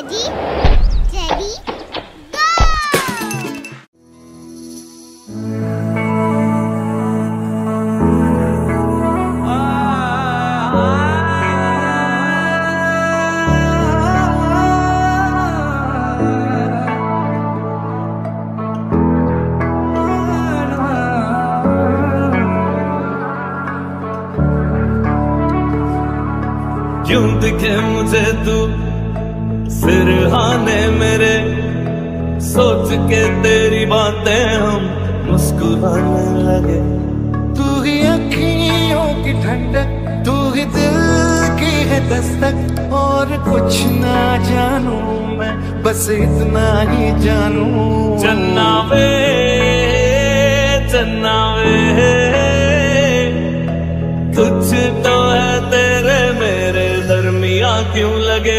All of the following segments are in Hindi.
Ready? Steady? Go! क्यों दिखे मुझे तू सिरहाने मेरे, सोच के तेरी बातें हम मुस्कुराने लगे। तू ही अखियों की ठंडक, तू ही दिल की है दस्तक, और कुछ ना जानू मैं, बस इतना ही जानू। चन्ना वे कुछ तो है तेरे मेरे दरमिया क्यों लगे।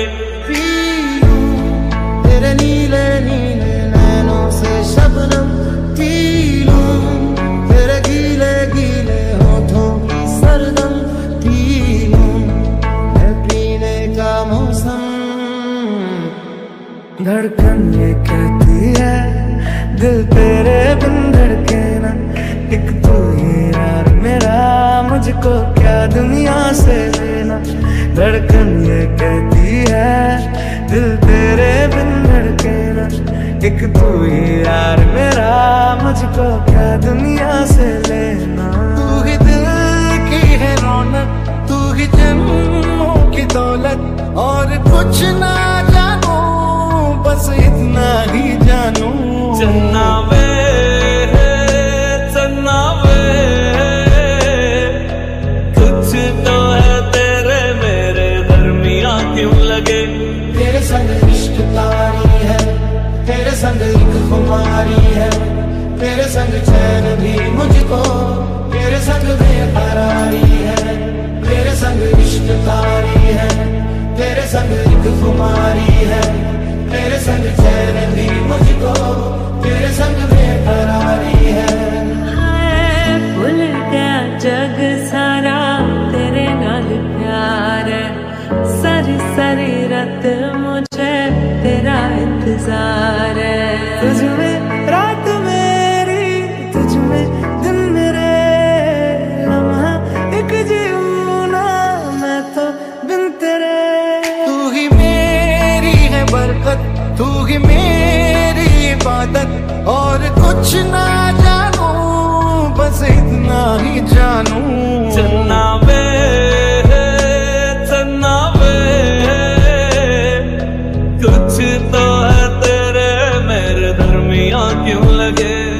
तेरे नीले नीले नैनों से शबनम पी लूं, तेरे गीले गीले होठों की सरगम पी लूं, है पीने का मौसम। धड़कन ये कहती है दिल तेरे बिन धड़के ना, एक तू ही यार मेरा, मुझको क्या दुनिया से लेना। धड़कन ये कहती है दिल तेरे बिन धड़के ना, एक तू ही यार मेरा, मुझको क्या दुनिया से लेना। तू ही दिल की है रौनक, तू ही जन्मों की दौलत, और कुछ ना जानू बस इतना ही जानू। चन्ना वे कुछ तो है तेरे मेरे दरमिया क्यों लगे। तेरे संग इश्क तारी है, तेरे संग एक खुमारी है, तेरे संग चैन भी मुझको, तेरे संग बेकरारी है। तेरे संग इश्क तारी है, तेरे संग एक खुमारी है, तेरे संग चैन भी मुझको, तेरे संग बेकरारी है। भूल गया जग सारा, तेरे नाल प्यार है, सारी सारी रात मुझे तेरा इंतजार है। तुझ में रात मेरी, तुझ में दिन मेरे, लम्हा एक जीऊं ना मैं तो बिन तेरे। तू ही मेरी है बरकत, तू ही मेरी इबादत, और कुछ ना जानू बस इतना ही जानू। चन्ना वे कुछ तो है तेरे मेरे दरमिया क्यों लगे।